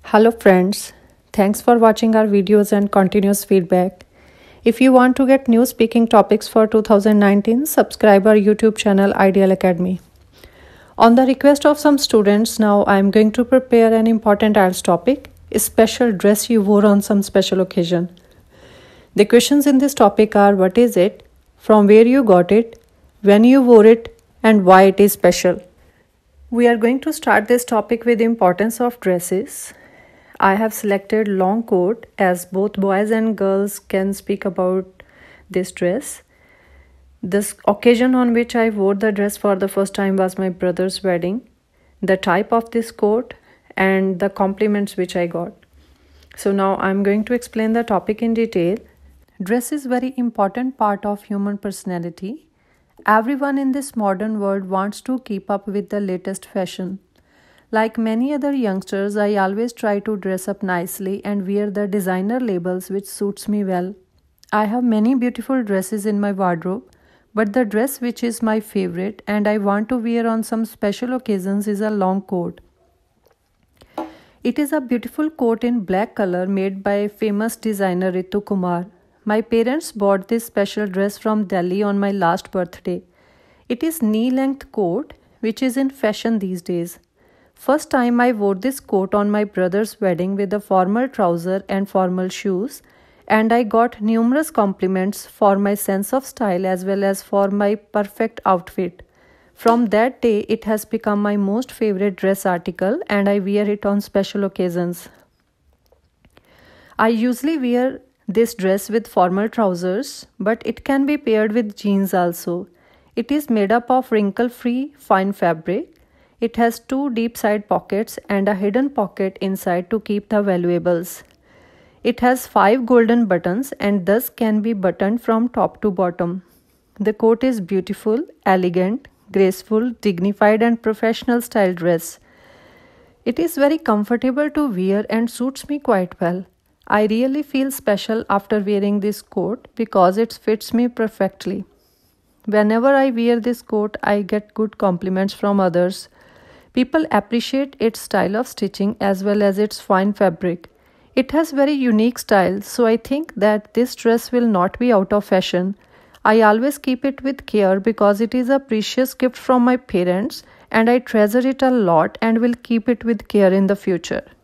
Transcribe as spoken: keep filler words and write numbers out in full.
Hello friends, thanks for watching our videos and continuous feedback. If you want to get new speaking topics for two thousand nineteen, subscribe our YouTube channel IDEAL Academy. On the request of some students, now I am going to prepare an important I E L T S topic, a special dress you wore on some special occasion. The questions in this topic are: what is it, from where you got it, when you wore it, and why it is special. We are going to start this topic with the importance of dresses. I have selected long coat as both boys and girls can speak about this dress. This occasion on which I wore the dress for the first time was my brother's wedding. The type of this coat and the compliments which I got. So now I'm going to explain the topic in detail. Dress is very important part of human personality. Everyone in this modern world wants to keep up with the latest fashion. Like many other youngsters, I always try to dress up nicely and wear the designer labels which suits me well. I have many beautiful dresses in my wardrobe, but the dress which is my favorite and I want to wear on some special occasions is a long coat. It is a beautiful coat in black color made by famous designer Ritu Kumar. My parents bought this special dress from Delhi on my last birthday. It is knee-length coat which is in fashion these days. First time I wore this coat on my brother's wedding with a formal trouser and formal shoes, and I got numerous compliments for my sense of style as well as for my perfect outfit. From that day it has become my most favorite dress article and I wear it on special occasions. I usually wear this dress with formal trousers, but it can be paired with jeans also. It is made up of wrinkle-free fine fabric. It has two deep side pockets and a hidden pocket inside to keep the valuables. It has five golden buttons and thus can be buttoned from top to bottom. The coat is beautiful, elegant, graceful, dignified and professional style dress. It is very comfortable to wear and suits me quite well. I really feel special after wearing this coat because it fits me perfectly. Whenever I wear this coat, I get good compliments from others. People appreciate its style of stitching as well as its fine fabric. It has very unique style, so I think that this dress will not be out of fashion. I always keep it with care because it is a precious gift from my parents and I treasure it a lot and will keep it with care in the future.